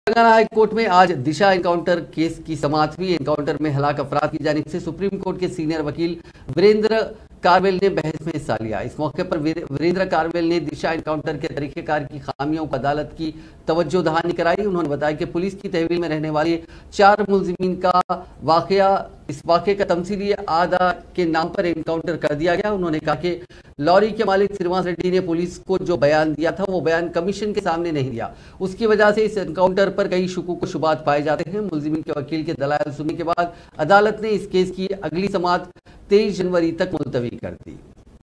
Telangana high court में आज दिशा encounter case की समाअत हुई। एनकाउंटर में हलाक अफराद की जानिब से सुप्रीम कोर्ट के सीनियर वकील वीरेंद्र कारवेल ने बहस में हिस्सा लिया। इस मौके पर वीरेंद्र कारवेल ने दिशा एनकाउंटर के तरीकेकार की खामियों को अदालत की तवज्जो दहानी कराई। उन्होंने बताया कि पुलिस की तहवील में रहने वाले 4 मुलजिमीन का इस वाक़े का तमसीली आधा के नाम पर एनकाउंटर कर दिया गया। उन्होंने कहा कि लॉरी के मालिक श्रीनिवास रेड्डी ने पुलिस को जो बयान दिया था वो बयान कमीशन के सामने नहीं दिया। उसकी वजह से इस एनकाउंटर पर कई शुकूक शुबात पाए जाते हैं। मुलजिमीन के वकील के दलाइल सुनने के बाद अदालत ने इस केस की अगली समाअत 23 जनवरी तक मुलतवी कर दी।